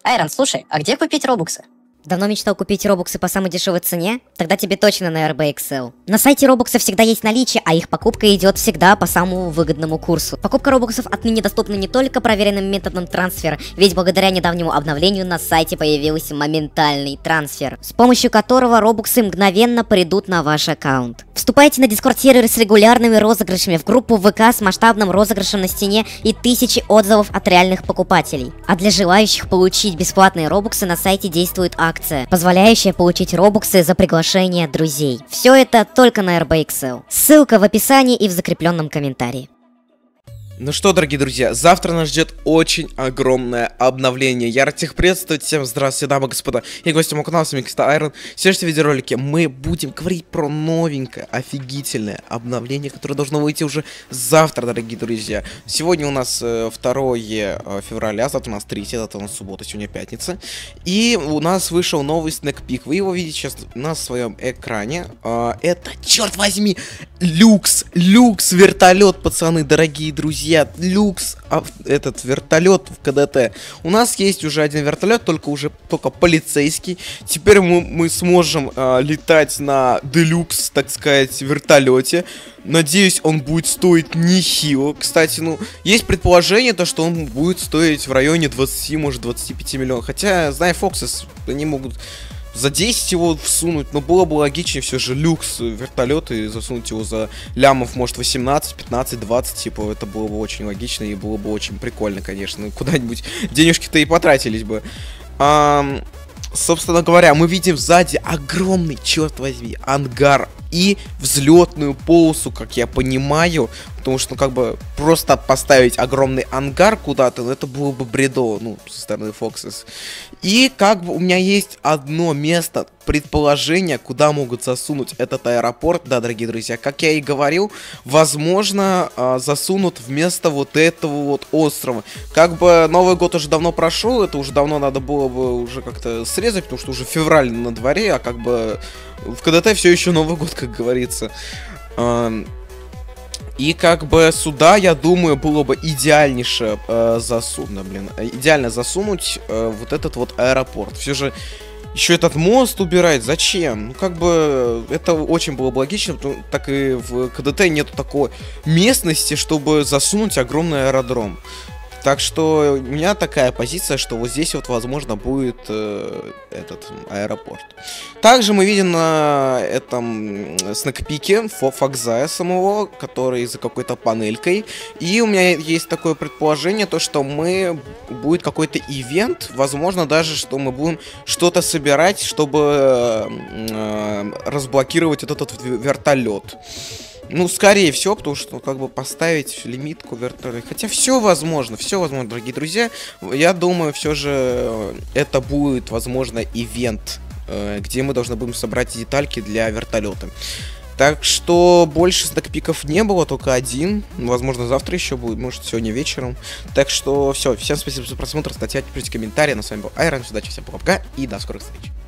Айрон, слушай, а где купить робуксы? Давно мечтал купить робоксы по самой дешевой цене? Тогда тебе точно на RBXL. На сайте робоксов всегда есть наличие, а их покупка идет всегда по самому выгодному курсу. Покупка робоксов отныне доступна не только проверенным методом трансфера, ведь благодаря недавнему обновлению на сайте появился моментальный трансфер, с помощью которого робоксы мгновенно придут на ваш аккаунт. Вступайте на дискорд-сервер с регулярными розыгрышами, в группу ВК с масштабным розыгрышем на стене и 1000 отзывов от реальных покупателей. А для желающих получить бесплатные робоксы на сайте действует акция, позволяющая получить робоксы за приглашение друзей. Все это только на RBXL. Ссылка в описании и в закрепленном комментарии. Ну что, дорогие друзья, завтра нас ждет очень огромное обновление. Я рад всех приветствовать, всем здравствуйте, дамы и господа, и гости моего канала, с вами Киста Айрон. В следующем видеоролике мы будем говорить про новенькое, офигительное обновление, которое должно выйти уже завтра, дорогие друзья. Сегодня у нас 2 февраля, завтра у нас 3, завтра у нас суббота, сегодня пятница. И у нас вышел новый снэк-пик, вы его видите сейчас на своем экране. Это, черт возьми, люкс вертолет, пацаны, дорогие друзья. Люкс, этот вертолет в КДТ. У нас есть уже один вертолет, только полицейский. Теперь мы сможем летать на делюкс, так сказать, вертолете. Надеюсь, он будет стоить нехило. Кстати, есть предположение, что он будет стоить в районе 20, может 25 миллионов. Хотя, зная Foxes, они могут за 10 его всунуть, но было бы логичнее все же люкс вертолет и засунуть его за лямов, может, 18, 15, 20, типа, это было бы очень логично и было бы очень прикольно, конечно. Куда-нибудь денежки-то и потратились бы. Собственно говоря, мы видим сзади огромный, черт возьми, ангар и взлетную полосу, как я понимаю. Потому что, просто поставить огромный ангар куда-то, это было бы бредово, со стороны Foxes. И, у меня есть одно место, предположение, куда могут засунуть этот аэропорт. Да, дорогие друзья, как я и говорил, возможно, засунут вместо вот этого вот острова. Новый год уже давно прошел, это уже давно надо было бы уже как-то срезать, потому что уже февраль на дворе, а в КДТ все еще Новый год, как говорится. И сюда, я думаю, было бы идеальнейше идеально засунуть вот этот вот аэропорт. Все же еще этот мост убирать, зачем? Это очень было бы логично, так и в КДТ нету такой местности, чтобы засунуть огромный аэродром. Так что у меня такая позиция, что вот здесь вот, возможно, будет этот аэропорт. Также мы видим на этом снэкпике Фокзая самого, который за какой-то панелькой. И у меня есть такое предположение, что будет какой-то ивент, возможно, даже, что мы будем что-то собирать, чтобы разблокировать этот вертолет. Скорее всего, потому что, поставить лимитку вертолета. Хотя все возможно, дорогие друзья. Я думаю, все же это будет, возможно, ивент, где мы должны будем собрать детальки для вертолета. Так что больше снэкпиков не было, только один. Возможно, завтра еще будет, может, сегодня вечером. Так что все, всем спасибо за просмотр, ставьте комментарии. На с вами был Айрон, удачи, всем пока и до скорых встреч.